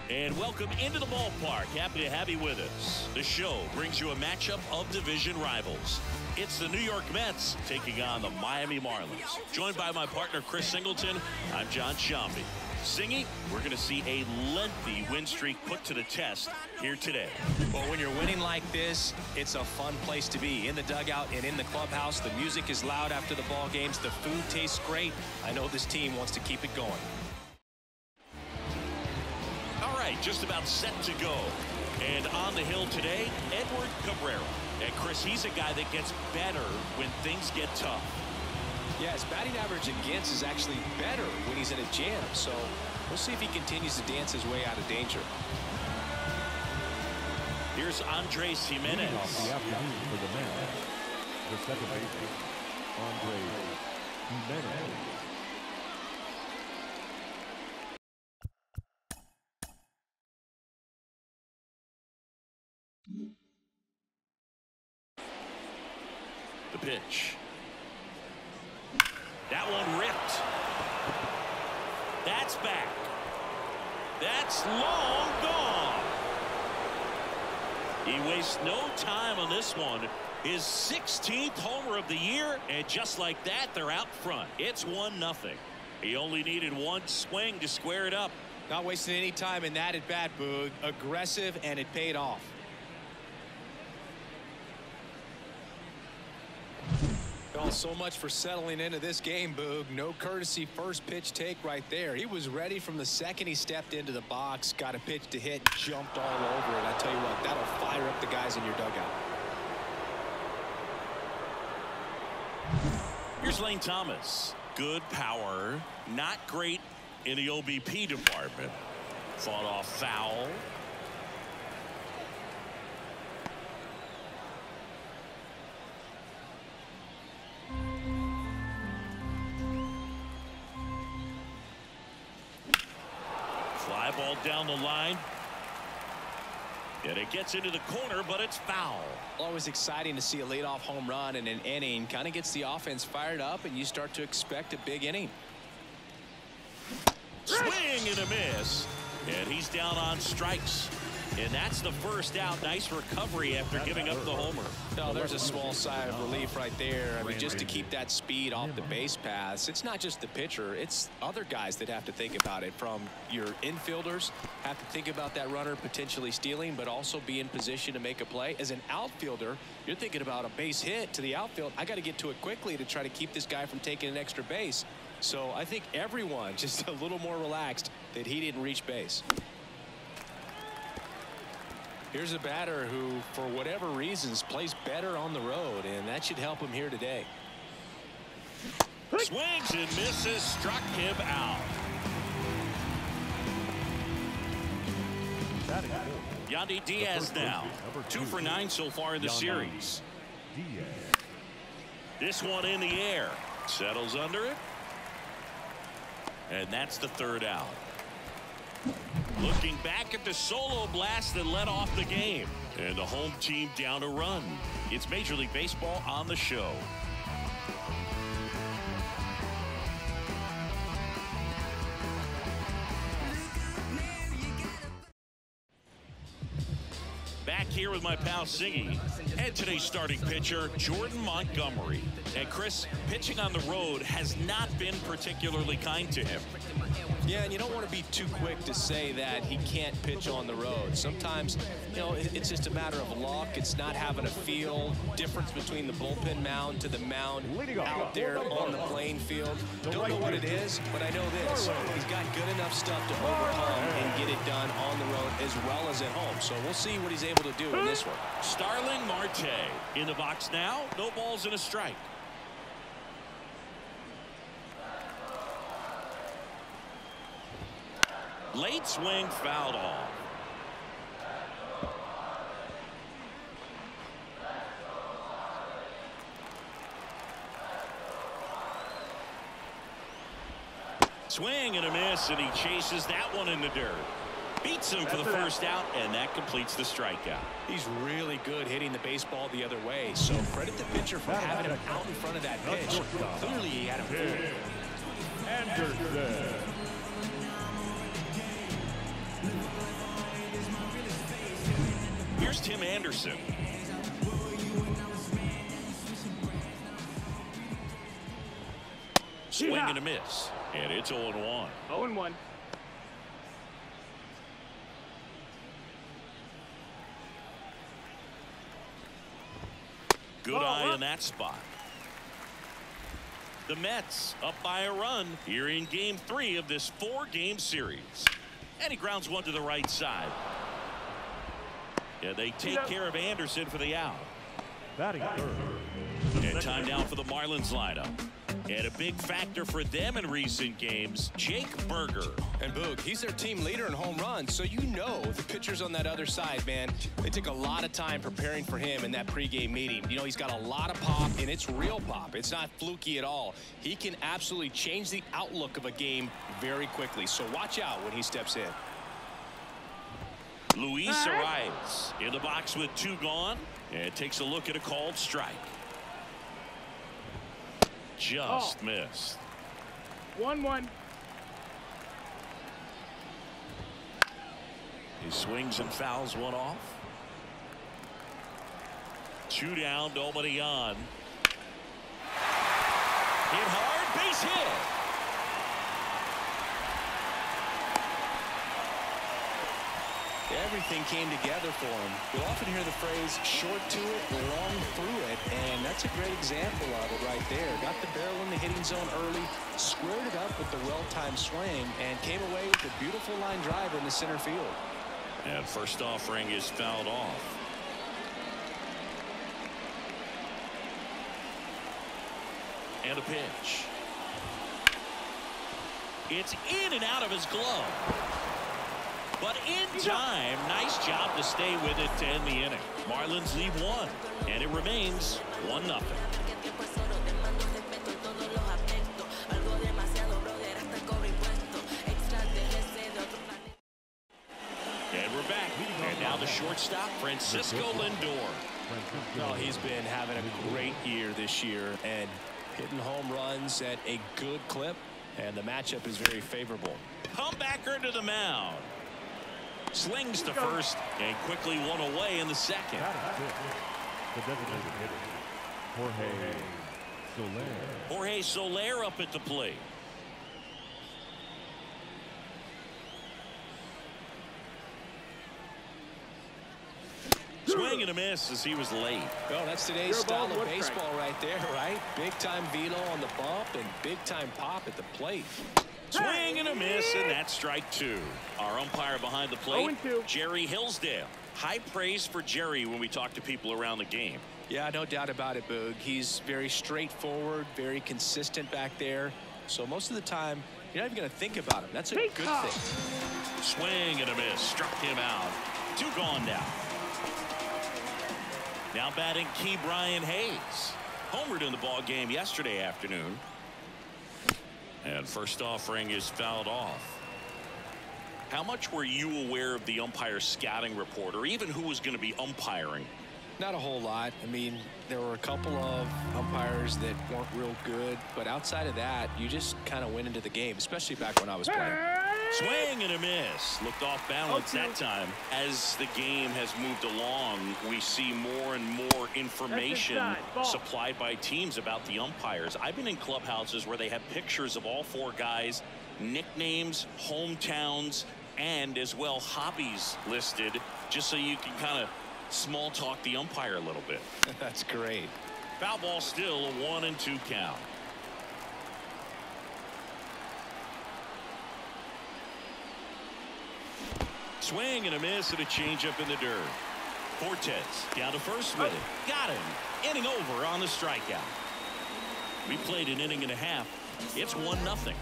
And welcome into the ballpark. Happy to have you with us. The show brings you a matchup of division rivals. It's the New York Mets taking on the Miami Marlins. Joined by my partner, Chris Singleton, I'm John Shambi. Singy, we're going to see a lengthy win streak put to the test here today. Well, when you're winning like this, it's a fun place to be. In the dugout and in the clubhouse, the music is loud after the ball games. The food tastes great. I know this team wants to keep it going. All right, just about set to go. And on the hill today, Edward Cabrera. And Chris, he's a guy that gets better when things get tough. Yeah, his batting average against is actually better when he's in a jam. So we'll see if he continues to dance his way out of danger. Here's Andres Jimenez. Off the afternoon for the Mets, the second baseman, Andres Jimenez. The pitch. That one ripped. That's back. That's long gone. He wastes no time on this one. His 16th homer of the year, and just like that, they're out front. It's 1-0. He only needed one swing to square it up. Not wasting any time in that at bat, Boog. Aggressive, and it paid off. Well, so much for settling into this game, Boog. No courtesy first pitch take right there. He was ready from the second he stepped into the box, got a pitch to hit, jumped all over it. I tell you what, that'll fire up the guys in your dugout. Here's Lane Thomas. Good power, not great in the OBP department. Fought off foul. Fly ball down the line. And it gets into the corner, but it's foul. Always exciting to see a leadoff home run in an inning. Kind of gets the offense fired up, and you start to expect a big inning. Swing and a miss. And he's down on strikes. And that's the first out. Nice recovery after giving up the homer. No, there's a small sigh of relief right there. I mean, just to keep that speed off the base paths. It's not just the pitcher. It's other guys that have to think about it. From your infielders, have to think about that runner potentially stealing, but also be in position to make a play. As an outfielder, you're thinking about a base hit to the outfield. I got to get to it quickly to try to keep this guy from taking an extra base. So I think everyone just a little more relaxed that he didn't reach base. Here's a batter who, for whatever reasons, plays better on the road, and that should help him here today. Swings and misses, struck him out. Yandy Diaz now. 2 for 9 so far in the series. This one in the air. Settles under it. And that's the third out. Looking back at the solo blast that led off the game. And the home team down a run. It's Major League Baseball on the show. Back here with my pal Singy and today's starting pitcher Jordan Montgomery. And Chris, pitching on the road has not been particularly kind to him. Yeah, and you don't want to be too quick to say that he can't pitch on the road. Sometimes, you know, it's just a matter of luck. It's not having a feel. Difference between the bullpen mound to the mound out there on the playing field. Don't know what it is, but I know this. He's got good enough stuff to overcome and get it done on the road as well as at home. So we'll see what he's able to do in this one. Starling Marte in the box now. No balls and a strike. Late swing, fouled off. Swing and a miss, and he chases that one in the dirt. Beats him for the first out, and that completes the strikeout. He's really good hitting the baseball the other way, so credit the pitcher for having him out in front of that pitch. Clearly he had him fooled. Anderson. Here's Tim Anderson. Swing and a miss. And it's 0-1. 0-1. Good eye in that spot. The Mets up by a run here in Game 3 of this 4-game series. And he grounds one to the right side. Yeah, they take care of Anderson for the out. Batting third. And time now for the Marlins lineup. And a big factor for them in recent games, Jake Berger. And Boog, he's their team leader in home runs, so you know the pitchers on that other side, man, they took a lot of time preparing for him in that pregame meeting. You know, he's got a lot of pop, and it's real pop. It's not fluky at all. He can absolutely change the outlook of a game very quickly, so watch out when he steps in. Luis arrives in the box with 2 gone, and takes a look at a called strike. Just missed. 1-1. He swings and fouls one off. 2 down, nobody on. Hit hard, base hit. Everything came together for him. You'll often hear the phrase short to it, long through it, and that's a great example of it right there. Got the barrel in the hitting zone early, squared it up with the well-timed swing, and came away with a beautiful line drive in the center field. And first offering is fouled off. And a pitch. It's in and out of his glove. But in time, nice job to stay with it to end the inning. Marlins lead 1, and it remains 1-0. And we're back. And now the shortstop, Francisco Lindor. Well, he's been having a great year this year and hitting home runs at a good clip, and the matchup is very favorable. Comebacker to the mound. Slings to first and quickly one away in the second. The designated hitter, Jorge Soler up at the plate. Swing and a miss as he was late. Well, that's today's style of baseball right there, right? Big time velo on the bump and big time pop at the plate. Swing and a miss, and that's strike 2. Our umpire behind the plate, 0-2. Jerry Hillsdale. High praise for Jerry when we talk to people around the game. Yeah, no doubt about it, Boog. He's very straightforward, very consistent back there. So most of the time, you're not even going to think about him. That's a good thing. Swing and a miss. Struck him out. 2 gone now. Now batting Key Brian Hayes. Homered in the ball game yesterday afternoon. And first offering is fouled off. How much were you aware of the umpire scouting report, or even who was going to be umpiring? Not a whole lot. I mean, there were a couple of umpires that weren't real good, but outside of that, you just kind of went into the game, especially back when I was playing. Swing and a miss. Looked off balance that time. As the game has moved along, we see more and more information supplied by teams about the umpires. I've been in clubhouses where they have pictures of all 4 guys, nicknames, hometowns, and as well hobbies listed, just so you can kind of small talk the umpire a little bit. That's great. Foul ball still, a 1-2 count. Swing and a miss and a changeup in the dirt. Cortez down to first with it. Got him. Inning over on the strikeout. We played an inning and a half. It's 1-0.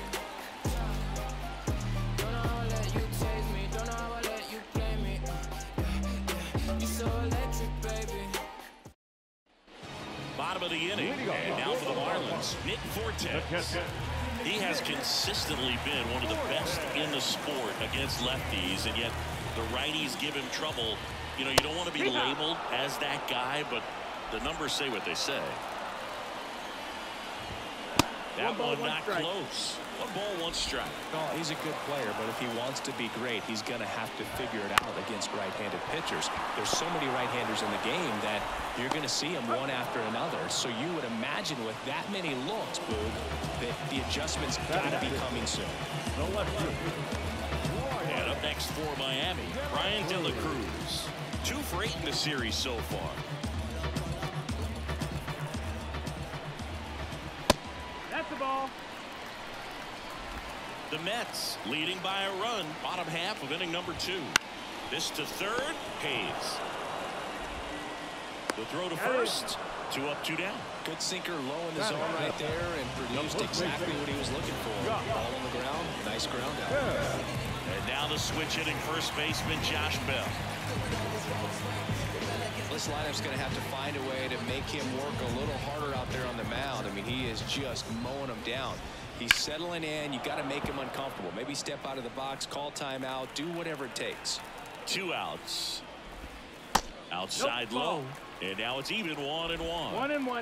Bottom of the inning, and now for the Marlins, Nick Fortes. He has consistently been one of the best in the sport against lefties, and yet the righties give him trouble. You know, you don't want to be labeled as that guy, but the numbers say what they say. That one not close. 1 ball, 1 strike. No, he's a good player, but if he wants to be great, he's going to have to figure it out against right-handed pitchers. There's so many right-handers in the game that you're going to see them one after another. So you would imagine with that many looks, Boog, that the adjustment's got to be coming soon. And up next for Miami, Brian De La Cruz. 2 for 8 in the series so far. That's the ball. The Mets leading by a run, bottom half of inning number 2. This to third, Hayes. The throw to first. 2 up, 2 down. Good sinker low in the zone right there and produced exactly what he was looking for. Ball on the ground, nice ground out. And now the switch hitting first baseman Josh Bell. This lineup's going to have to find a way to make him work a little harder out there on the mound. I mean, he is just mowing them down. He's settling in. You got to make him uncomfortable. Maybe step out of the box, call timeout, do whatever it takes. 2 outs. Outside low. And now it's even 1-1. 1-1.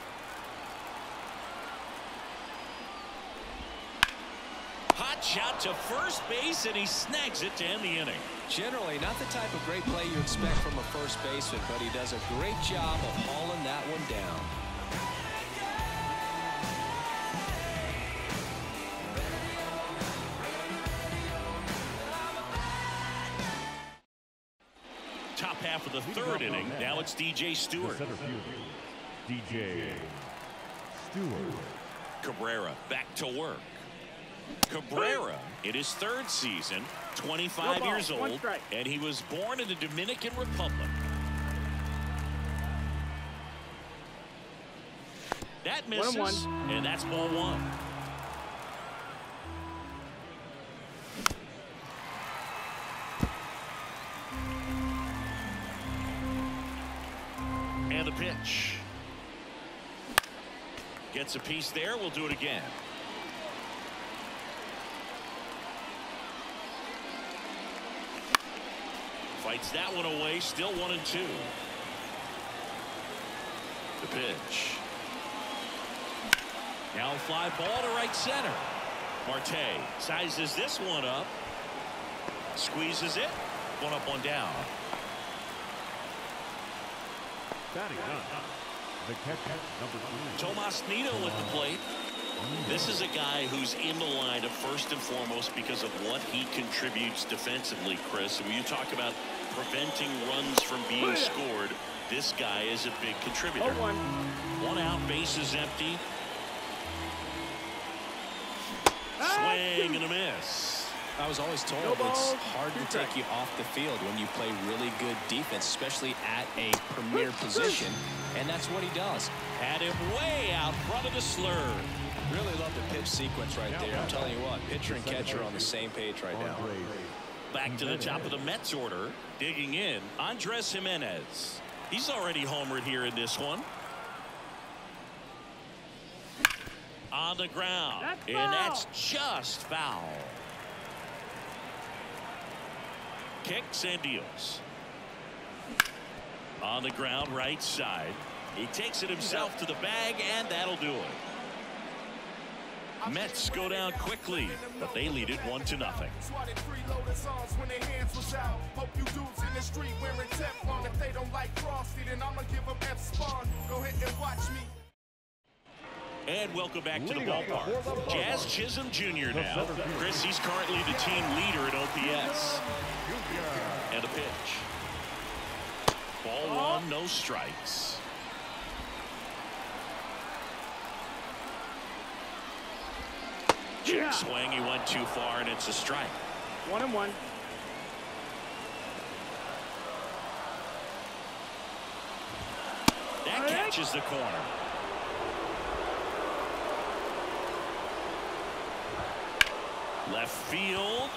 Hot shot to first base, and he snags it to end the inning. Generally, not the type of great play you expect from a first baseman, but he does a great job of hauling that one down. Top half of the 3rd inning. Now it's DJ Stewart. DJ Stewart. Cabrera back to work. Cabrera in his 3rd season, 25 years old, and he was born in the Dominican Republic. That misses, and that's ball 1. And the pitch. Gets a piece there. We'll do it again. Fights that one away. Still 1-2. The pitch. Now a fly ball to right center. Marte sizes this one up. Squeezes it. 1 up, 1 down. Batting up. The catcher, number 3. Tomas Nido at the plate. This is a guy who's in the lineup first and foremost because of what he contributes defensively, Chris. When you talk about preventing runs from being scored, this guy is a big contributor. 1 out, base is empty. Swing and a miss. I was always told it's hard to take you off the field when you play really good defense, especially at a premier position, and that's what he does. Had him way out front of the slur. Really love the pitch sequence right there. I'm telling you what, pitcher and catcher are on the same page right now. Back to the top of the Mets order, digging in, Andres Jimenez. He's already homered here in this one. On the ground, and that's just foul. Kicks and deals. On the ground, right side. He takes it himself to the bag, and that'll do it. Mets go down quickly, but they lead it 1-0. And welcome back to the ballpark. Jazz Chisholm Jr. now. Chris, he's currently the team leader at OPS. And a pitch. Ball 1, no strikes. Check swing, he went too far, and it's a strike. 1-1. That catches the corner. Left field.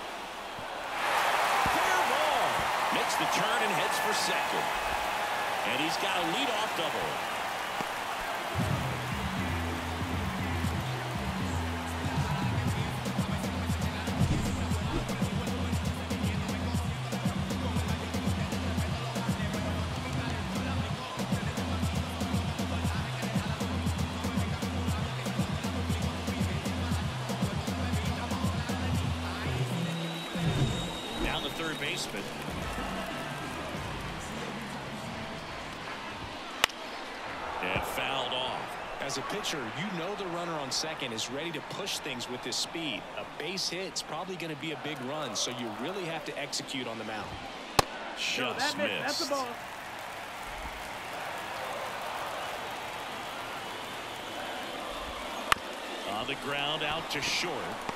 Fair ball. Makes the turn and heads for second. And he's got a leadoff double. baseman. And fouled off. As a pitcher, you know the runner on second is ready to push things with his speed. A base hit's probably going to be a big run, so you really have to execute on the mound. Just missed. That's the ball. On the ground, out to short.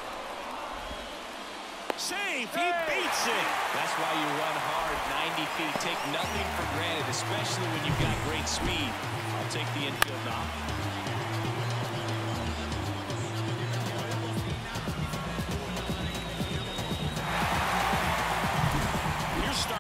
Safe, he beats it. That's why you run hard 90 feet. Take nothing for granted, especially when you've got great speed. I'll take the infield knock. Here's start.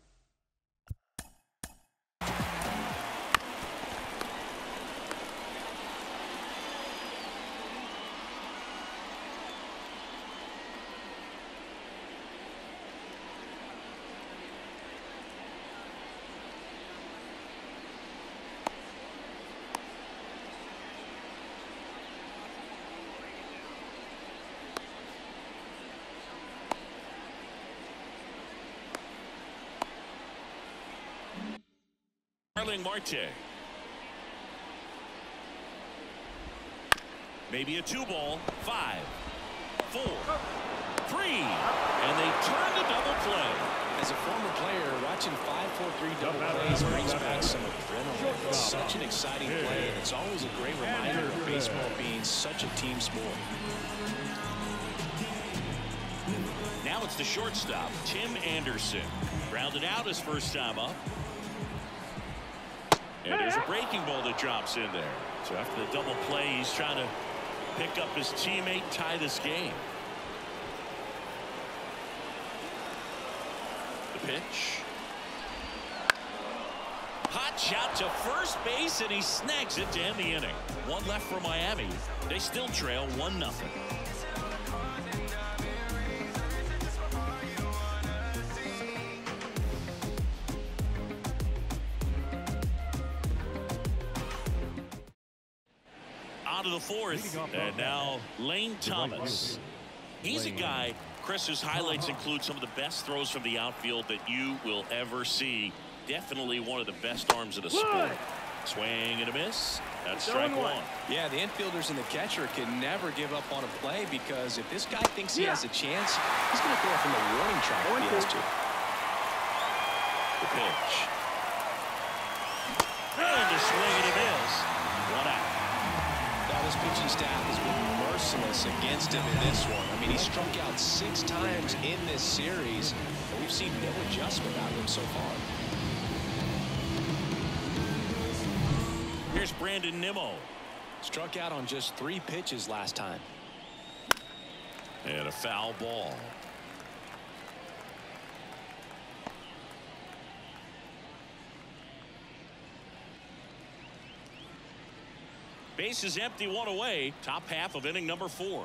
Marte. Maybe a 2-ball. 5, 4, 3, and they turn the double play. As a former player, watching 5-4-3 double plays brings back some adrenaline. It's such an exciting play, and it's always a great reminder of baseball being such a team sport. Now it's the shortstop, Tim Anderson. Grounded out his first time up. And there's a breaking ball that drops in there. So after the double play, he's trying to pick up his teammate, tie this game. The pitch. Hot shot to first base, and he snags it to end the inning. One left for Miami. They still trail 1-0. To the fourth, and now Lane Thomas. He's a guy, Chris, whose highlights include some of the best throws from the outfield that you will ever see. Definitely one of the best arms of the sport. Swing and a miss. That's strike one. Yeah, the infielders and the catcher can never give up on a play, because if this guy thinks he has a chance, he's going to throw from the warning track if he has to. The pitch. And a swing and a miss. 1 out. This pitching staff has been merciless against him in this one. I mean, he struck out 6 times in this series, and we've seen no adjustment out of him so far. Here's Brandon Nimmo. Struck out on just 3 pitches last time. And a foul ball. Base is empty, 1 away. Top half of inning number 4.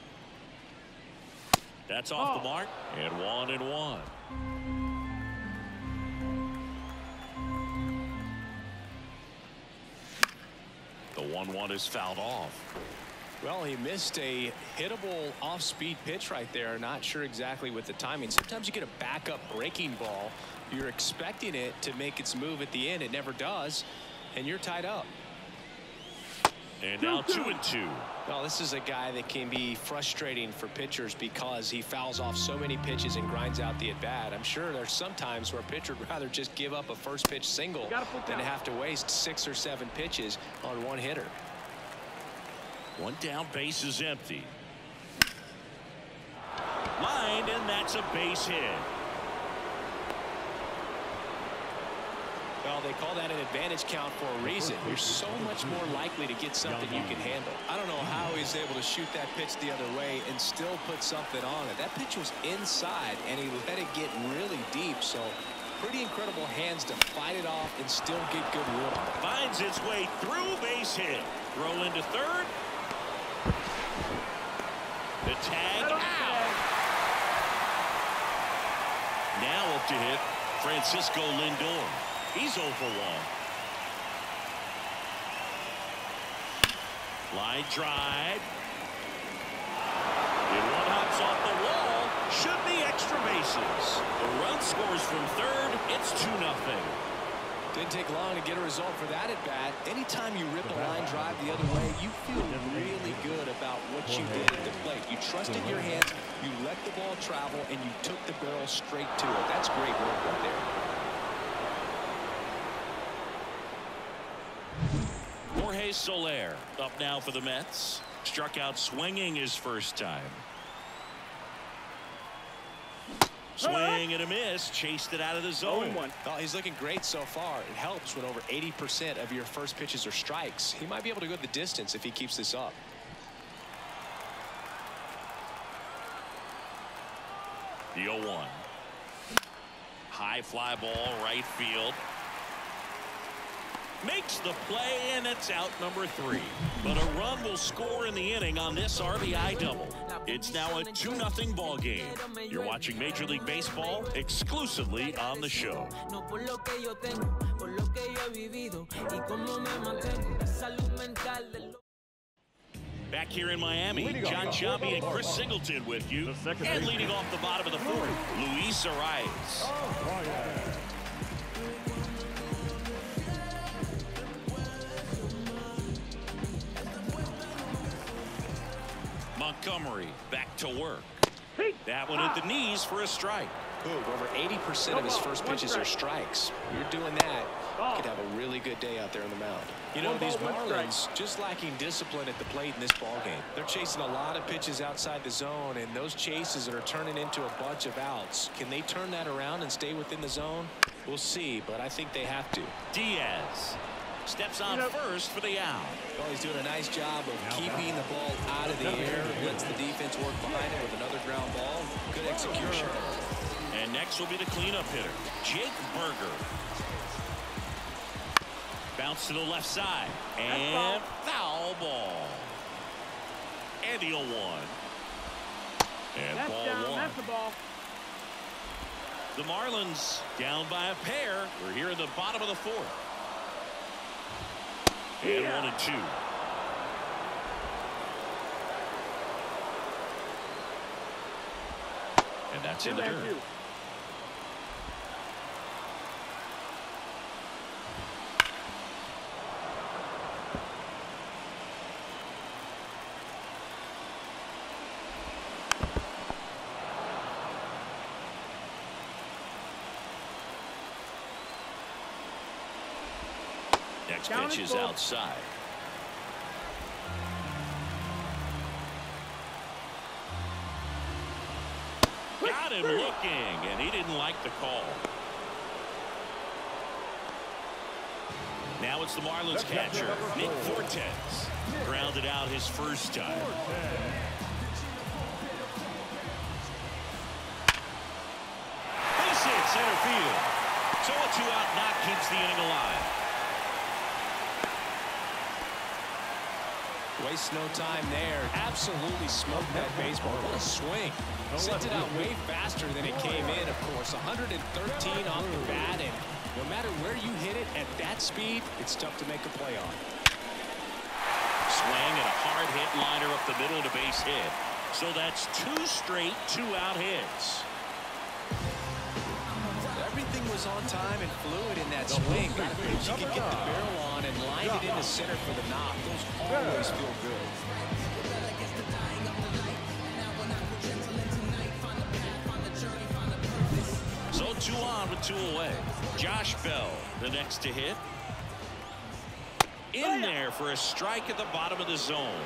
That's off the mark, and 1-1. The 1-1 is fouled off. Well, he missed a hittable off-speed pitch right there. Not sure exactly with the timing. Sometimes you get a backup breaking ball. You're expecting it to make its move at the end. It never does, and you're tied up. And now 2-2. Well, this is a guy that can be frustrating for pitchers because he fouls off so many pitches and grinds out the at-bat. I'm sure there's some times where a pitcher would rather just give up a first pitch single than have to waste 6 or 7 pitches on one hitter. 1 down, base is empty. Lined, and that's a base hit. Well, they call that an advantage count for a reason. You're so much more likely to get something you can handle. I don't know how he's able to shoot that pitch the other way and still put something on it. That pitch was inside, and he let it get really deep. So pretty incredible hands to fight it off and still get good wood on it. Finds its way through, base hit. Throw into third. The tag out. Now up to hit Francisco Lindor. He's 0 for 1. Line drive. And one hops off the wall. Should be extra base bases. The run scores from third. It's 2-0. Didn't take long to get a result for that at bat. Anytime you rip a line drive the other way, you feel really good about what you did at the plate. You trusted your hands, you let the ball travel, and you took the barrel straight to it. That's great work right there. Jorge Soler up now for the Mets. Struck out swinging his first time. Swing and a miss. Chased it out of the zone. Oh, he's looking great so far. It helps when over 80% of your first pitches are strikes. He might be able to go the distance if he keeps this up. The 0-1. High fly ball right field. Makes the play, and it's out number 3. But a run will score in the inning on this RBI double. It's now a 2-0 ball game. You're watching Major League Baseball exclusively on the show. Back here in Miami, John Sciambi and Chris Singleton with you. And leading off the bottom of the 4th, Luis Arias. Montgomery back to work. That one at the knees for a strike. Over 80% of his first pitches are strikes. You're doing that, you could have a really good day out there on the mound. You know, these Marlins just lacking discipline at the plate in this ballgame. They're chasing a lot of pitches outside the zone, and those chases are turning into a bunch of outs. Can they turn that around and stay within the zone? We'll see, but I think they have to. Diaz steps on first for the out. Well, he's doing a nice job of keeping the ball out of the air. Lets the defense work behind it with another ground ball. Good execution. And next will be the cleanup hitter, Jake Berger. Bounce to the left side. And foul ball. And the 0-1. And That's ball down. 1. That's the ball. The Marlins down by a pair. We're here in the bottom of the 4th. And 1-2. And that's in the dirt. Next pitch is outside. Got him looking, and he didn't like the call. Now it's the Marlins catcher, Nick Fortes. Grounded out his first time. Base hit center field. So a 2-out knock keeps the inning alive. Waste no time there. Absolutely smoked that baseball. What a swing. Sent it out way faster than it came in, of course. 113 off the bat, and no matter where you hit it at that speed, it's tough to make a play on. Swing and a hard hit liner up the middle to base hit. So that's 2 straight 2-out hits. Everything was on time and fluid in that swing. Got a pitch you could get the barrel on and lined it into center for the knock. Those always feel good. So 2 on with 2 away. Josh Bell, the next to hit. In there for a strike at the bottom of the zone.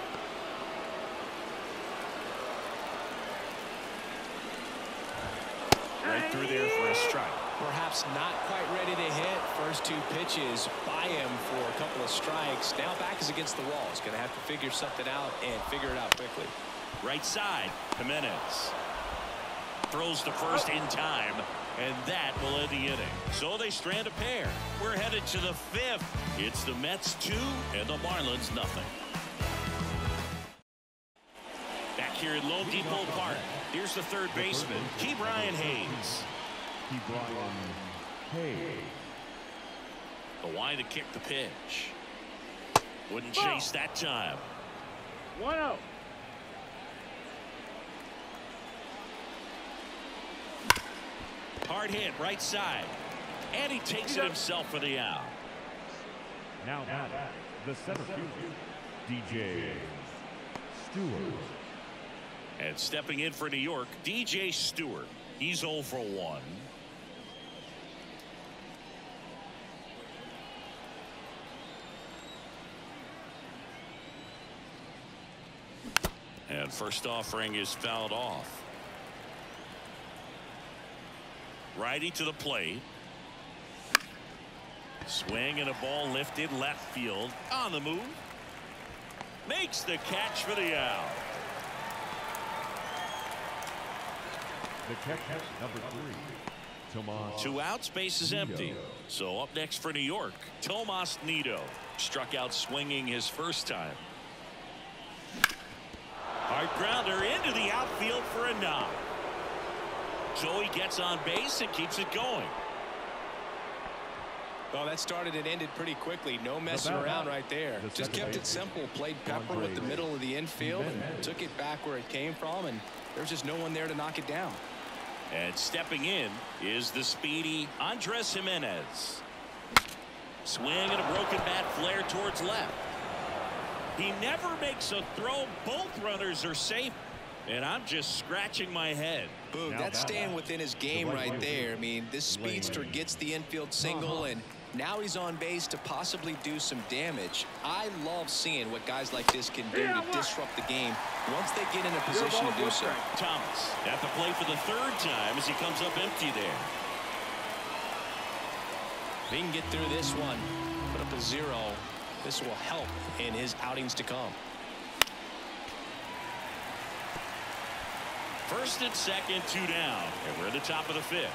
Right through there for a strike. Perhaps not quite ready to hit. First 2 pitches by him for a couple of strikes. Now back is against the wall. He's going to have to figure something out and figure it out quickly. Right side, Jimenez. Throws to first in time, and that will end the inning. So they strand a pair. We're headed to the 5th. It's the Mets 2 and the Marlins nothing. Back here at Lone Depot Park, here's the third baseman, Ke'Bryan Hayes. The line to kick the pitch. Wouldn't chase that time. 1-0. Hard hit right side. And he takes it himself for the out. Now the center fielder, DJ Stewart. And stepping in for New York, DJ Stewart. He's 0 for 1. And first offering is fouled off. Righty to the plate. Swing and a ball lifted left field. On the move. Makes the catch for the out. The catch, number 3, Tomas. 2 outs, base is empty. So up next for New York, Tomas Nido. Struck out swinging his first time. Hard grounder into the outfield for a knock. So he gets on base and keeps it going. Well, that started and ended pretty quickly. No messing around right there. Just kept it simple. Played pepper with the middle of the infield and took it back where it came from, and there's just no one there to knock it down. And stepping in is the speedy Andres Jimenez. Swing and a broken bat flare towards left. He never makes a throw. Both runners are safe. And I'm just scratching my head. Boom, that's staying within his game right there. I mean, this speedster gets the infield single, and now he's on base to possibly do some damage. I love seeing what guys like this can do to disrupt the game once they get in a position to do so. Thomas at the plate for the 3rd time as he comes up empty there. If he can get through this one, put up a 0, this will help in his outings to come. First and second, 2 down. And we're at the top of the 5th.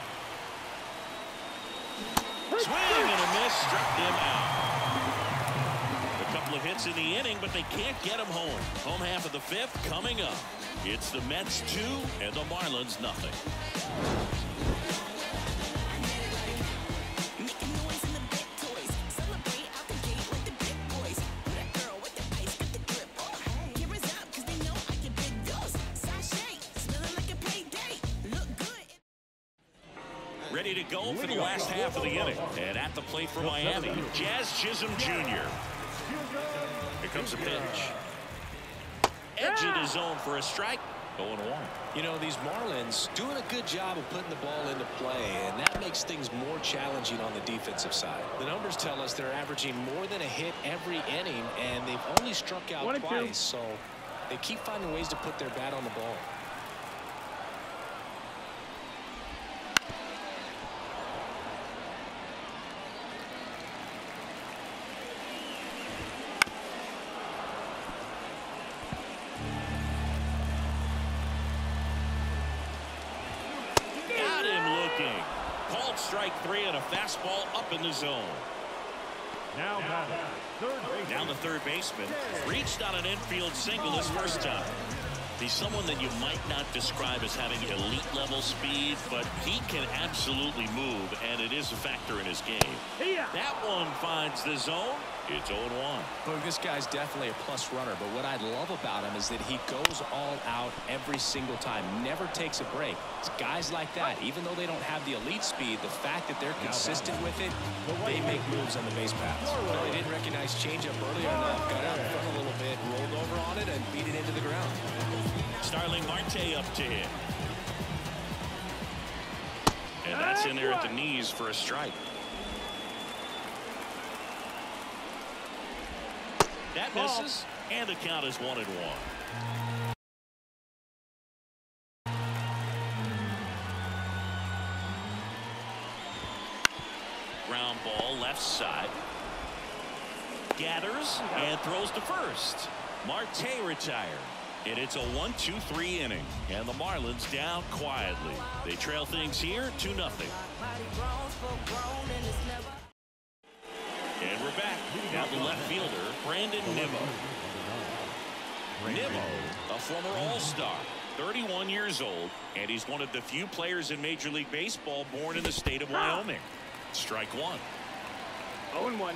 Swing and a miss, struck them out. A couple of hits in the inning, but they can't get him home. Home half of the 5th coming up. It's the Mets 2 and the Marlins nothing. Ready to go for the last half of the inning. And at the plate for Miami, Jazz Chisholm Jr. Here comes a pitch. Edge of the zone for a strike. 0-1. You know, these Marlins doing a good job of putting the ball into play, and that makes things more challenging on the defensive side. The numbers tell us they're averaging more than a hit every inning, and they've only struck out twice, so they keep finding ways to put their bat on the ball. Strike 3 and a fastball up in the zone. Now down the third baseman. Reached on an infield single his first time. He's someone that you might not describe as having elite level speed, but he can absolutely move, and it is a factor in his game. That one finds the zone. It's 0-1. Look, this guy's definitely a plus runner, but what I love about him is that he goes all out every single time, never takes a break. It's guys like that, even though they don't have the elite speed, the fact that they're consistent with it, they make moves on the base paths. Well, they didn't recognize changeup earlier enough, got out in front a little bit, rolled over on it, and beat it into the ground. Starling Marte up to hit. And that's in there at the knees for a strike. That misses, and the count is 1-1. Ground ball left side. Gathers and throws to first. Marte retired. And it's a 1-2-3 inning. And the Marlins down quietly. They trail things here 2-0. And we're back. Now the left fielder, Brandon Nimmo. Nimmo, a former All-Star, 31 years old, and he's one of the few players in Major League Baseball born in the state of Wyoming. Strike 1. 0-1.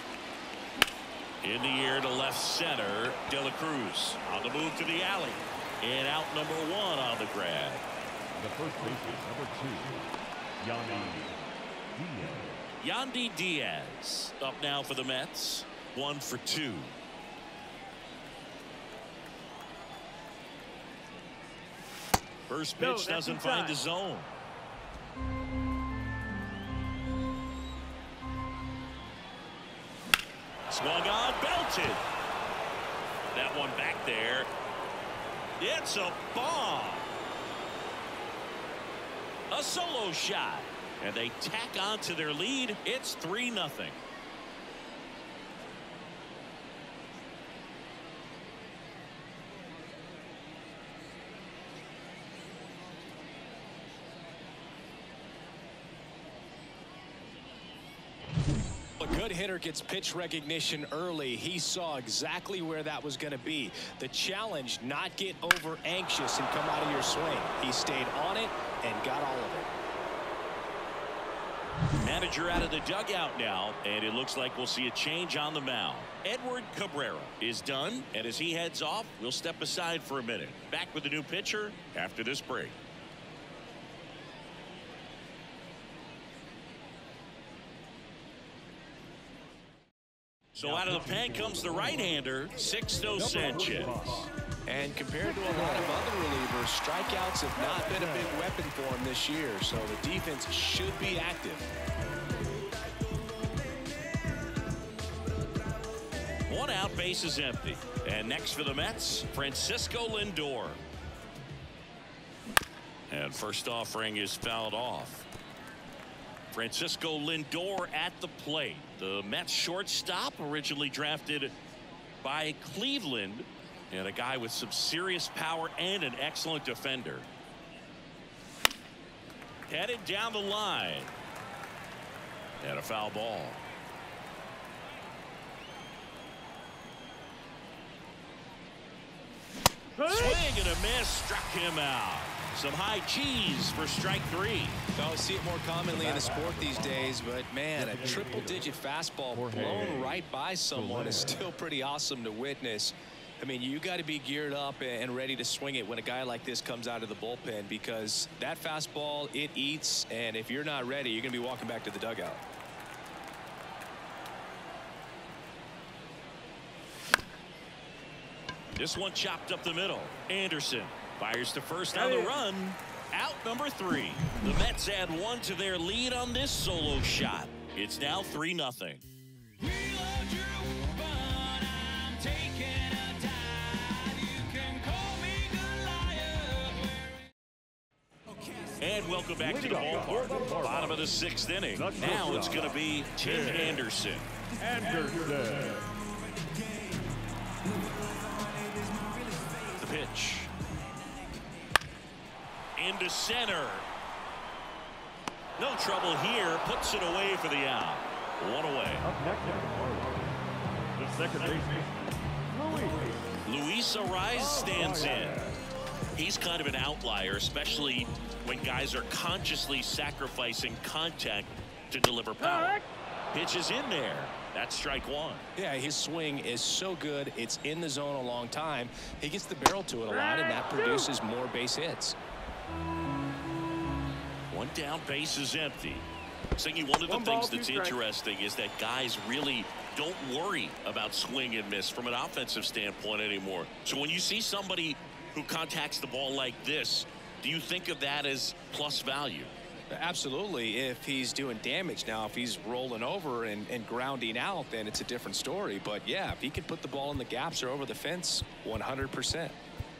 In the air to left center, De La Cruz on the move to the alley. And out number 1 on the grab. The first baseman, number 2, Yandy Diaz. Yandy Diaz up now for the Mets. 1 for 2. First pitch doesn't find the zone. Swung on, belted. That one back there. It's a bomb. A solo shot. And they tack on to their lead. It's 3-0. A good hitter gets pitch recognition early. He saw exactly where that was going to be. The challenge, not get over anxious and come out of your swing. He stayed on it and got all of it. Manager out of the dugout now, and it looks like we'll see a change on the mound. Edward Cabrera is done, and as he heads off, we'll step aside for a minute. Back with the new pitcher after this break. So out of the pen comes the right-hander, Sixto Sanchez. And compared to a lot of other relievers, strikeouts have not been a big weapon for him this year, so the defense should be active. One out, base is empty. And next for the Mets, Francisco Lindor. And first offering is fouled off. Francisco Lindor at the plate. The Mets shortstop, originally drafted by Cleveland, and a guy with some serious power and an excellent defender. Headed down the line. And a foul ball. Swing and a miss, struck him out. Some high cheese for strike 3. I see it more commonly in the sport these days, but man, a triple-digit fastball blown right by someone is still pretty awesome to witness. I mean, you got to be geared up and ready to swing it when a guy like this comes out of the bullpen, because that fastball, it eats, and if you're not ready, you're going to be walking back to the dugout. This one chopped up the middle. Anderson fires to first on the run. Out number 3. The Mets add 1 to their lead on this solo shot. It's now 3-0. And welcome back to the ballpark. Bottom of the 6th inning. Now it's going to be Tim Anderson. The pitch. Into center. No trouble here. Puts it away for the out. 1 away. Up next, the second baseman, Luis Ariz stands in. He's kind of an outlier, especially when guys are consciously sacrificing contact to deliver power. Pitch is in there. That's strike 1. Yeah, his swing is so good. It's in the zone a long time. He gets the barrel to it a lot, and that produces more base hits. 1 down, base is empty. Siggy, one of the things that's interesting is that guys really don't worry about swing and miss from an offensive standpoint anymore. So when you see somebody who contacts the ball like this, do you think of that as plus value? Absolutely. If he's doing damage now, if he's rolling over and grounding out, then it's a different story. But yeah, if he can put the ball in the gaps or over the fence, 100%.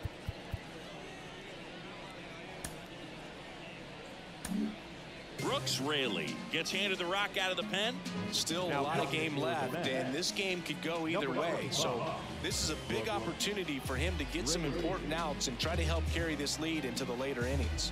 Brooks Raley gets handed the rock out of the pen. Still a lot of game left, and this game could go either way. So this is a big opportunity for him to get some important outs and try to help carry this lead into the later innings.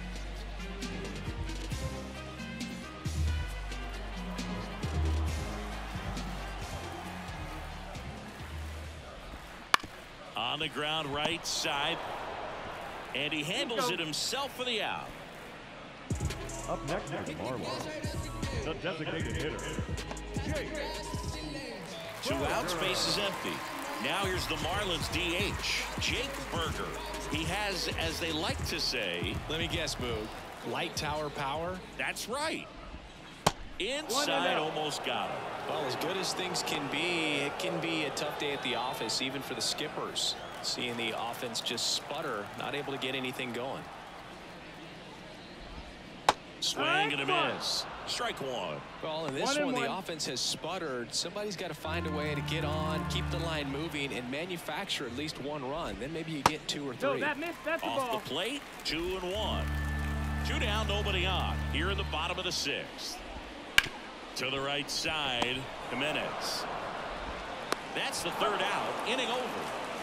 On the ground, right side, and he handles it himself for the out. Up next is Marlon, the designated hitter, Jake. 2 outs, base is empty. Now here's the Marlins DH, Jake Berger. He has, as they like to say, let me guess, Boog, light tower power? That's right. Inside, almost got him. Well, as good as things can be, it can be a tough day at the office, even for the skippers. Seeing the offense just sputter, not able to get anything going. Swing and a miss. Strike one. Well, in this one, the offense has sputtered. Somebody's got to find a way to get on, keep the line moving, and manufacture at least one run. Then maybe you get 2 or 3. No, that missed. That's the ball. Off the plate, 2-1. 2 down, nobody on. Here in the bottom of the 6th. To the right side, Jimenez. That's the 3rd out. Inning over.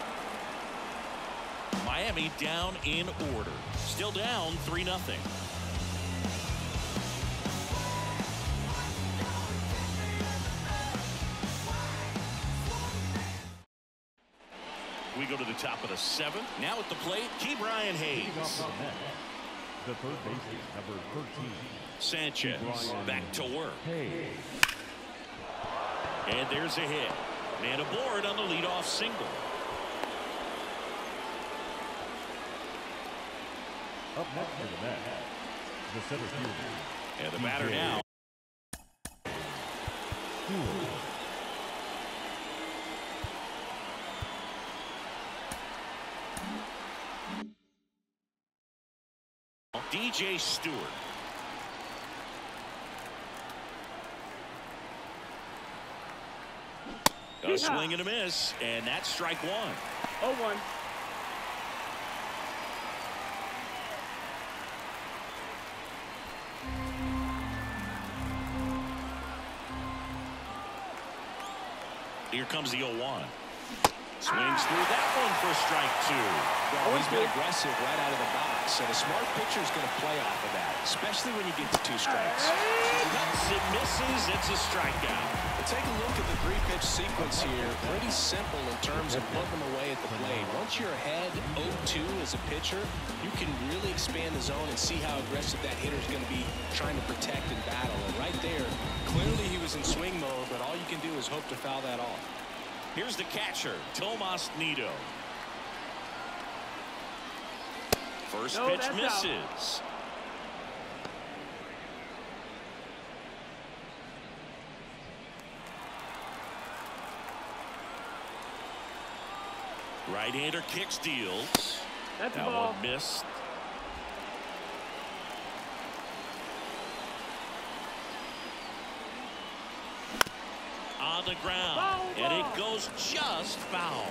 Miami down in order. Still down 3-0. We go to the top of the 7th. Now at the plate, Brian Hayes. The third baseman, number 13. Sanchez back to work. Hey. And there's a hit. Man aboard on the leadoff single. Up next for the bat, the center fielder. And the batter now. DJ Stewart. A swing and a miss, and that's strike one. 0-1. Here comes the 0-1. Swings through that one for strike 2. Well, he's been aggressive right out of the box, and a smart pitcher is going to play off of that, especially when you get to 2 strikes. Cuts and misses. It's a strikeout. But take a look at the 3-pitch sequence here. Pretty simple in terms of putting them away at the plate. Once you're ahead 0-2 as a pitcher, you can really expand the zone and see how aggressive that hitter is going to be trying to protect and battle. And right there, clearly he was in swing mode, but all you can do is hope to foul that off. Here's the catcher, Tomas Nido. First pitch misses. Right-hander kicks, deals. That's that ball. One missed. On the ground, and it goes just foul.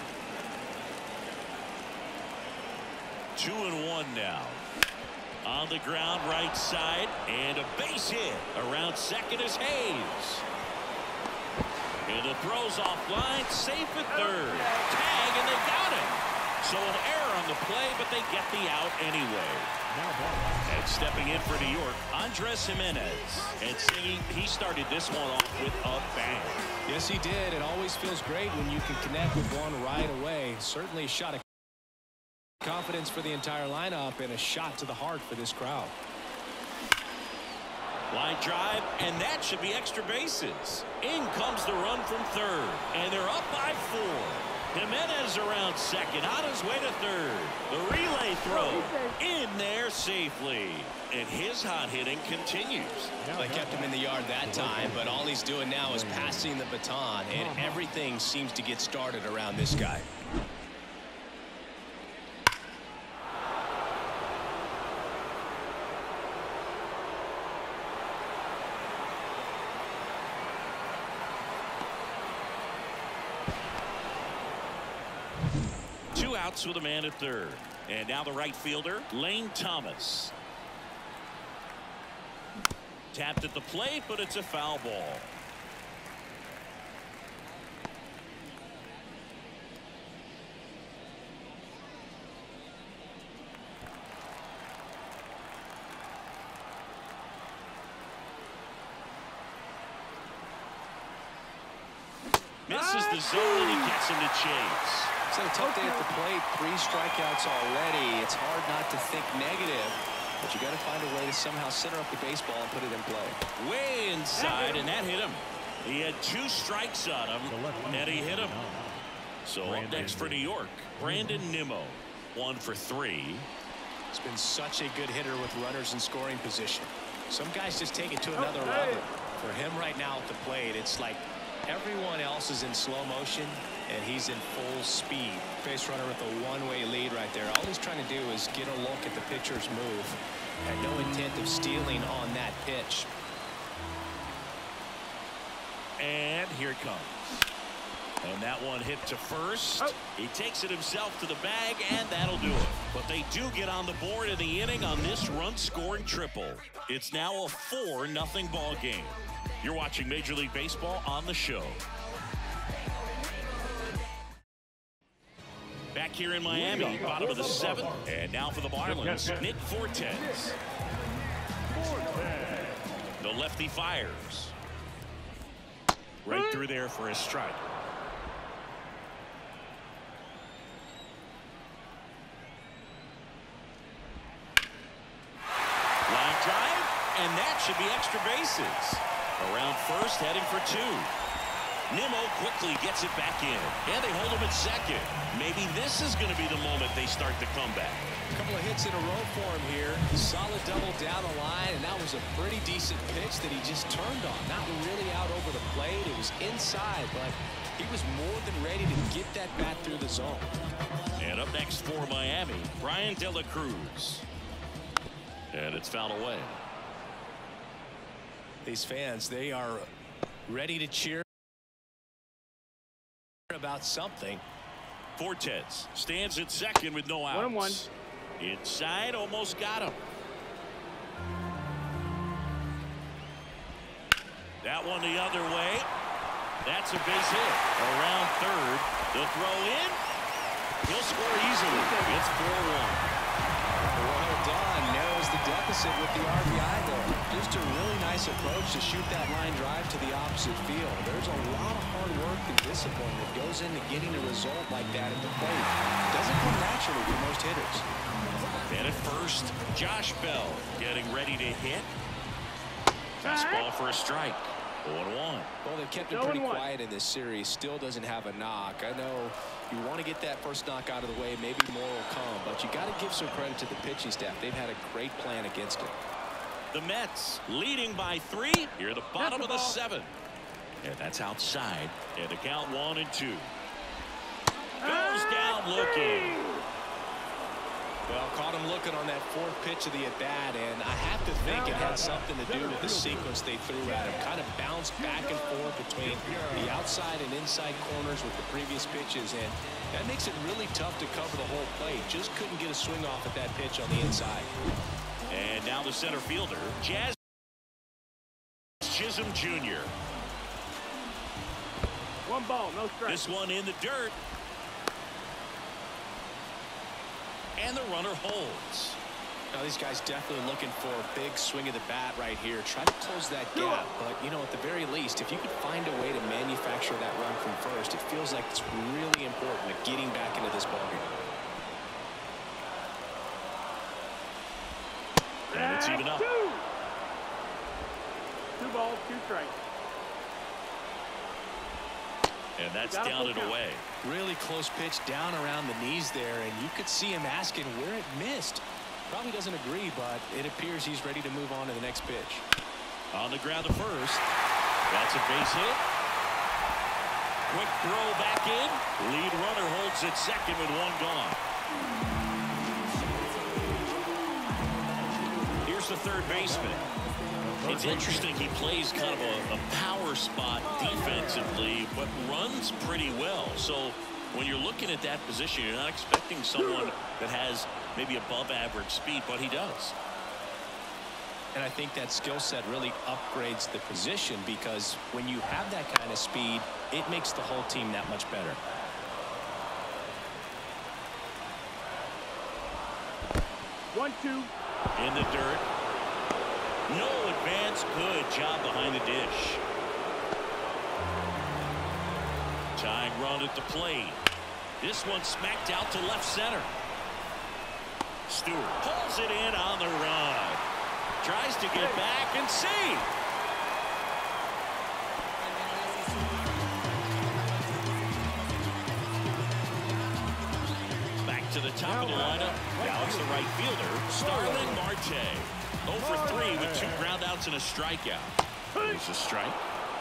2-1 now. On the ground, right side, and a base hit. Around second is Hayes. And the throw's offline, safe at third. Tag, and they got him. So an error on the play, but they get the out anyway. And stepping in for New York, Andres Jimenez. And singing, he started this one off with a bang. Yes, he did. It always feels great when you can connect with one right away. Certainly a shot of confidence for the entire lineup and a shot to the heart for this crowd. Line drive, and that should be extra bases. In comes the run from third, and they're up by 4. Jimenez around second, on his way to third. The relay throw in there safely, and his hot hitting continues. They kept him in the yard that time, but all he's doing now is passing the baton, and everything seems to get started around this guy. With a man at third, and now the right fielder, Lane Thomas. Tapped at the plate, but it's a foul ball. Misses the zone, and he gets him to chase. It's a tough day at the plate. 3 strikeouts already. It's hard not to think negative, but you got to find a way to somehow center up the baseball and put it in play. Way inside, and that hit him. He had 2 strikes on him, and he hit him. So up next for New York, Brandon Nimmo, 1 for 3. He's been such a good hitter with runners in scoring position. Some guys just take it to another level. For him right now at the plate, it's like everyone else is in slow motion and he's in full speed. Base runner with a one-way lead right there. All he's trying to do is get a look at the pitcher's move and no intent of stealing on that pitch. And here it comes. And that one hit to first. He takes it himself to the bag, and that'll do it. But they do get on the board in the inning on this run-scoring triple. It's now a 4-0 ball game. You're watching Major League Baseball on the show. Back here in Miami, bottom of the 7th. And now for the Marlins, Nick Fortes. The lefty fires. Right through there for a strike. Line drive, and that should be extra bases. Around first, heading for 2. Nimmo quickly gets it back in, and they hold him at second. Maybe this is going to be the moment they start the comeback. A couple of hits in a row for him here. Solid double down the line, and that was a pretty decent pitch that he just turned on. Not really out over the plate. It was inside, but he was more than ready to get that bat through the zone. And up next for Miami, Brian De La Cruz. And it's fouled away. These fans, they are ready to cheer about something. Fortes stands at second with no outs. 1-1. Inside, almost got him. That one the other way. That's a base hit. Around third. The throw in. He'll score easily. It's 4-1. Well done. Narrows the deficit with the RBI there. Just a really nice approach to shoot that line drive to the opposite field. There's a lot of hard work and discipline that goes into getting a result like that at the plate. It doesn't come naturally for most hitters. And at first, Josh Bell getting ready to hit. Fastball for a strike. 0-1. Well, they've kept it pretty quiet in this series. Still doesn't have a knock. I know you want to get that first knock out of the way. Maybe more will come, but you got to give some credit to the pitching staff. They've had a great plan against it. The Mets leading by 3 here at the bottom of the 7th. And that's outside. And the count 1-2. Goes down looking. Well, caught him looking on that 4th pitch of the at-bat, and I have to think it had something to do with the sequence they threw at him. Kind of bounced back and forth between the outside and inside corners with the previous pitches, and that makes it really tough to cover the whole plate. Just couldn't get a swing off at that pitch on the inside. And now the center fielder, Jazz Chisholm Jr. 1 ball, no strike. This one in the dirt. And the runner holds. Now these guys definitely looking for a big swing of the bat right here. Try to close that gap, but you know, at the very least, if you could find a way to manufacture that run from first, it feels like it's really important at getting back into this ballgame. And it's even up. 2 balls, 2 strikes. And that's down and away. Really close pitch down around the knees there, and you could see him asking where it missed. Probably doesn't agree, but it appears he's ready to move on to the next pitch. On the ground to first. That's a base hit. Quick throw back in. Lead runner holds at second with 1 gone. Here's the third baseman. It's interesting, he plays kind of a power spot defensively, but runs pretty well. So when you're looking at that position, you're not expecting someone that has maybe above average speed, but he does. And I think that skill set really upgrades the position, because when you have that kind of speed, it makes the whole team that much better. One, two. In the dirt. No advance. Good job behind the dish. Tying run at the plate. This one smacked out to left center. Stewart pulls it in on the run. Tries to get back and see. to the top of the lineup. Now it's the right fielder, Starling Marte. 0 for 3 with 2 groundouts and a strikeout. There's a strike.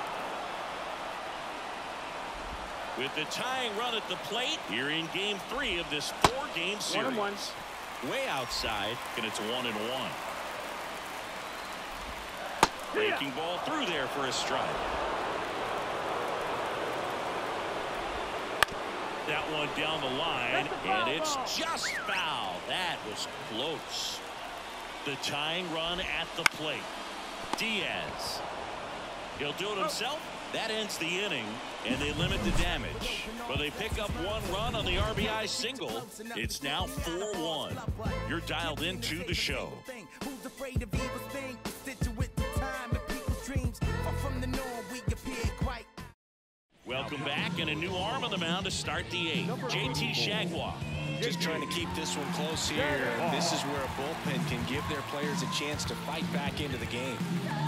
With the tying run at the plate here in game 3 of this 4-game series. 1-1. Way outside, and it's 1-1. Breaking ball through there for a strike. That one down the line, and it's just foul. That was close. The tying run at the plate. Diaz. He'll do it himself. That ends the inning, and they limit the damage. But they pick up 1 run on the RBI single. It's now 4-1. You're dialed into the show. Welcome back, and a new arm on the mound to start the 8th. JT Shagwa. Just trying to keep this one close here. This is where a bullpen can give their players a chance to fight back into the game.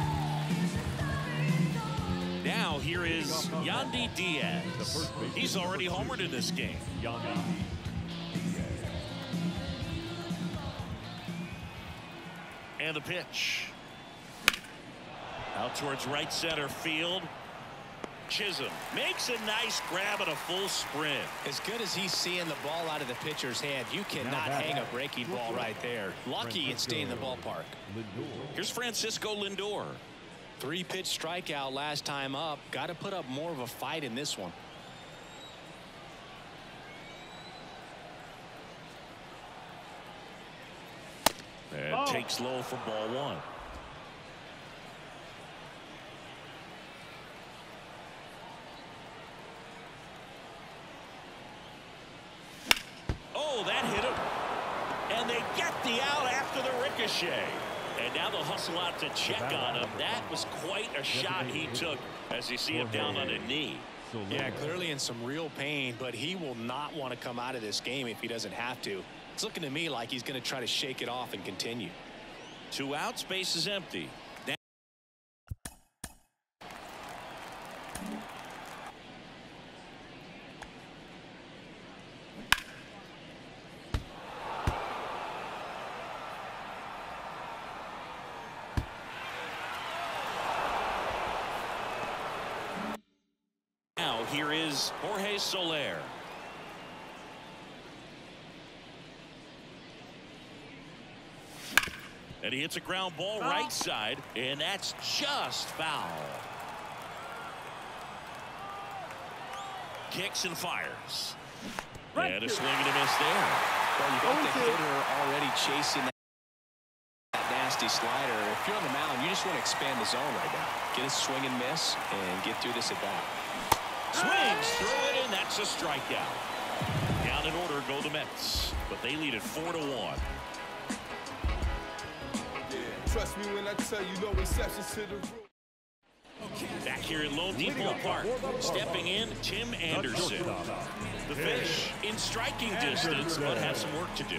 Now here is Yandy Diaz. He's already homered in this game. And the pitch. Out towards right center field. Chisholm makes a nice grab and a full sprint. As good as he's seeing the ball out of the pitcher's hand, you cannot hang a breaking ball right there. Lucky it's staying in the ballpark. Here's Francisco Lindor. 3-pitch strikeout last time up. Got to put up more of a fight in this one. And takes low for ball 1. Oh, that hit him. And they get the out after the ricochet. And now they'll hustle out to check on him. That was quite a shot he took as you see him down on a knee. Yeah, clearly in some real pain, but he will not want to come out of this game if he doesn't have to. It's looking to me like he's going to try to shake it off and continue. 2 outs, base is empty. Now here is Jorge Soler. And he hits a ground ball right side, and that's just foul. Kicks and fires. And a swing and a miss there. Well, you got the hitter already chasing that nasty slider. If you're on the mound, you just want to expand the zone right now. Get a swing and miss and get through this at bat. Swings through it, and that's a strikeout. Down in order go the Mets, but they lead it 4-1. Trust me when I tell you, no exceptions to the rule. Back here at Lone Depot Park, stepping in, Tim Anderson. The Fish in striking distance, but have some work to do.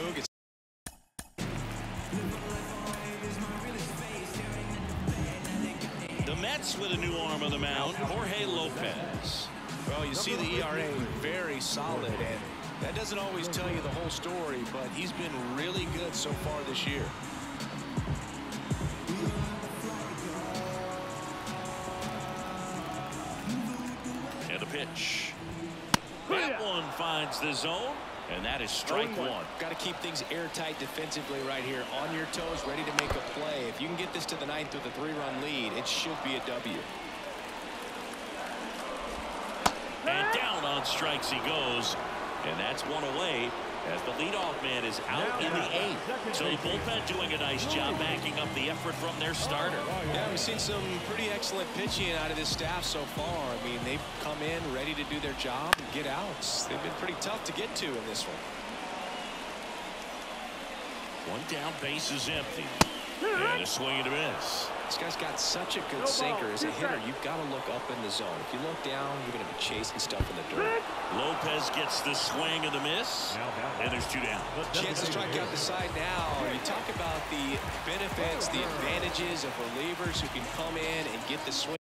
The Mets with a new arm on the mound, Jorge Lopez. Well, you see the ERA very solid, and that doesn't always tell you the whole story, but he's been really good so far this year. And the pitch. That one finds the zone, and that is strike 1. Got to keep things airtight defensively right here. On your toes, ready to make a play. If you can get this to the 9th with a 3-run lead, it should be a W. And down on strikes he goes, and that's one away as the leadoff man is out in the 8th. So the bullpen doing a nice job backing up the effort from their starter. Yeah, we've seen some pretty excellent pitching out of this staff so far. I mean, they've come in ready to do their job and get outs. They've been pretty tough to get to in this one. One down, base is empty. And a swing and a miss. This guy's got such a good sinker. As a hitter, you've got to look up in the zone. If you look down, you're going to be chasing stuff in the dirt. Lopez gets the swing and the miss. And there's 2 down. Chance to strike out the side now. You talk about the benefits, the advantages of relievers who can come in and get the swing.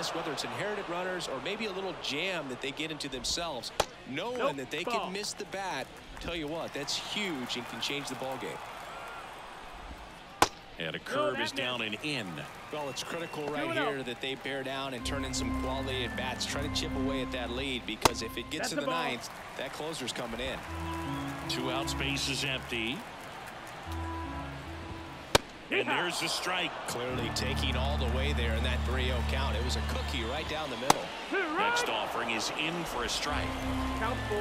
guys, whether it's inherited runners or maybe a little jam that they get into themselves, knowing that they can miss the bat, tell you what, that's huge and can change the ball game. And a curve is down and in. Well, it's critical right here that they bear down and turn in some quality at bats. Try to chip away at that lead, because if it gets to the ninth, that closer's coming in. 2 out, space is empty. And there's the strike. Clearly taking all the way there in that 3-0 count. It was a cookie right down the middle. Next offering is in for a strike. Countful.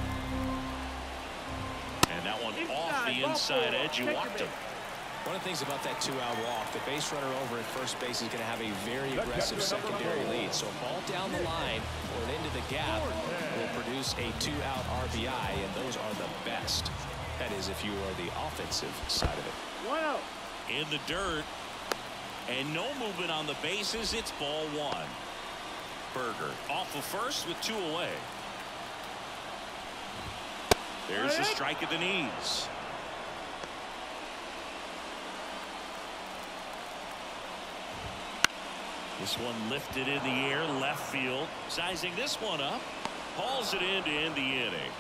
And that one off the inside edge. You walked him. One of the things about that 2-out walk, the base runner over at first base is going to have a very aggressive secondary lead. So a ball down the line or into the gap will produce a 2-out RBI, and those are the best. That is, if you are the offensive side of it. 1-0. In the dirt. And no movement on the bases. It's ball 1. Berger off of first with 2 away. There's a strike at the knees. This one lifted in the air, left field. Sizing this one up. Hauls it in to end the inning.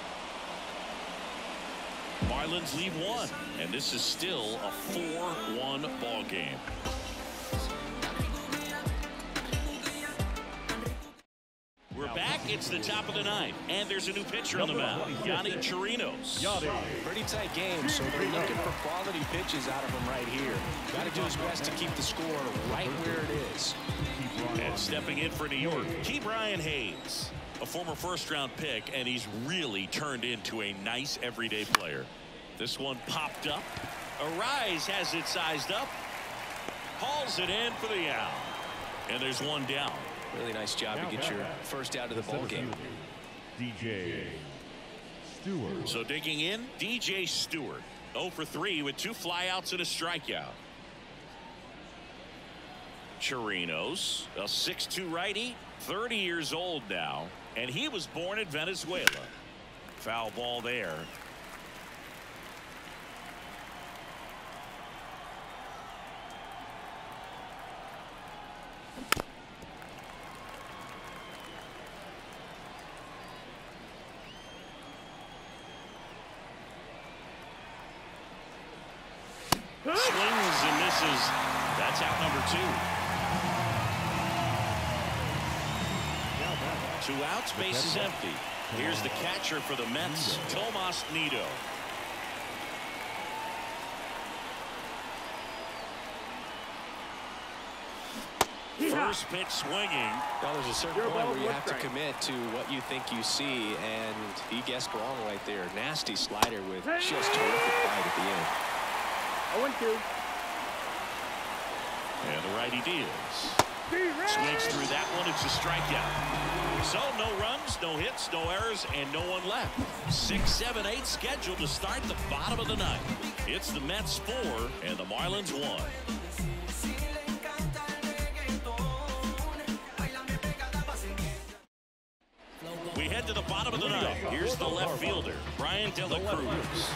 Marlins lead 1, and this is still a 4-1 ball game. We're back. It's the top of the 9th, and there's a new pitcher on the mound, Yadi Chirinos. Pretty tight game, so they're looking for quality pitches out of him right here. Got to do his best to keep the score right where it is. And stepping in for New York, Brian Hayes, a former first-round pick, and he's really turned into a nice everyday player. This one popped up. Arise has it sized up. Hauls it in for the out. And there's one down. Really nice job to get your first out of the ball game. DJ Stewart. So digging in, DJ Stewart, 0 for 3 with 2 flyouts and a strikeout. Chirinos, a 6'2" righty, 30 years old now, and he was born in Venezuela. Foul ball there. Swings and misses. That's out number 2. 2 outs, base is empty. Here's the catcher for the Mets, Tomas Nido. First pitch swinging. Well, there's a certain point where you have to commit to what you think you see, and he guessed wrong right there. Nasty slider with just terrific bite at the end. 0-2. And the righty deals. Swings through that one. It's a strikeout. So no runs, no hits, no errors, and no one left. 6, 7, 8 scheduled to start the bottom of the 9th. It's the Mets 4 and the Marlins 1. We head to the bottom of the 9th. Here's the left fielder, Brian De La Cruz.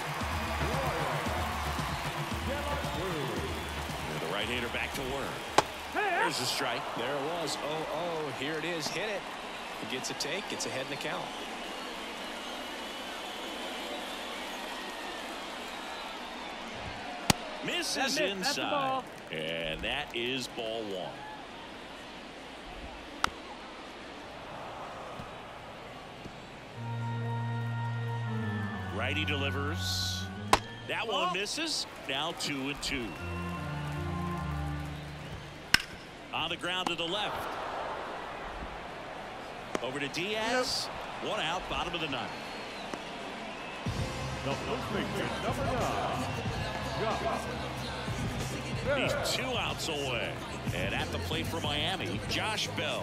And the right-hander back to work. There's a strike. There it was. 0-0. Here it is. Hit it. He gets a take. Gets ahead in the count. Misses inside. And that is ball 1. Righty delivers. That one misses. Now 2-2. On the ground to the left. Over to Diaz. 1 out, bottom of the 9th. He's 2 outs away. And at the plate for Miami, Josh Bell.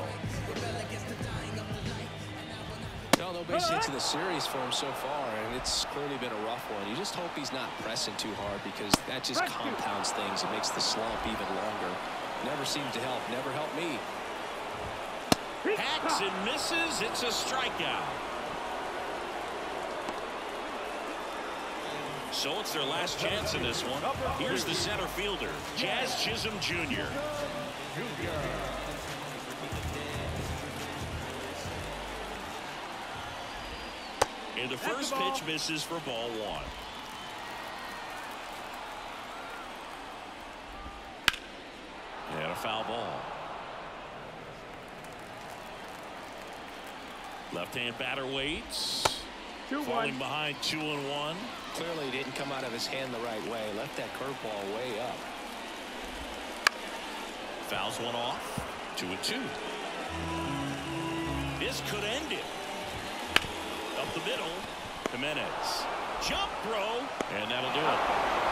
Well, no base hits in the series for him so far, and it's clearly been a rough one. You just hope he's not pressing too hard, because that just compounds things. It makes the slump even longer. Never seemed to help. Never helped me. Hacks and misses. It's a strikeout. So it's their last chance in this one. Here's the center fielder, Jazz Chisholm Jr. And the first pitch misses for ball one. And a foul ball. Left-hand batter waits. 2-1. Falling behind 2-1. Clearly didn't come out of his hand the right way. Left that curveball way up. Fouls one off. 2-2. This could end it. Up the middle. Jimenez. Jump throw. And that'll do it.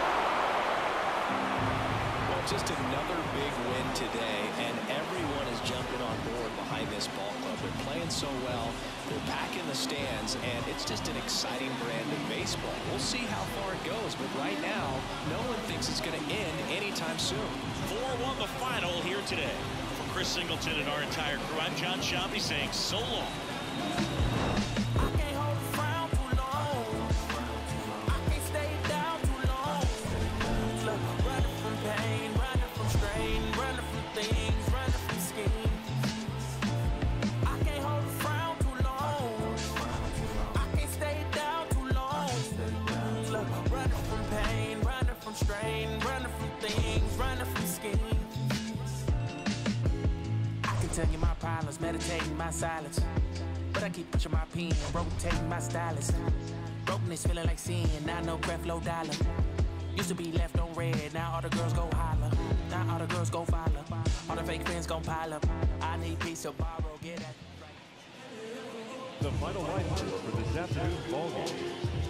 Well, just another big win today, and everyone is jumping on board behind this ball club. They're playing so well. They're back in the stands, and it's just an exciting brand of baseball. We'll see how far it goes, but right now, no one thinks it's going to end anytime soon. 4-1 the final here today. For Chris Singleton and our entire crew, I'm John Shambi saying so long. Tell you my problems, meditating my silence. But I keep pushing my pen, rotating my stylus. Brokenness feeling like sin, now no breath, low dollar. Used to be left on red, now all the girls go holler. Now all the girls go follow. All the fake fans gon' pile up. I need peace of borrow, get that. The final line score for this afternoon's ball game.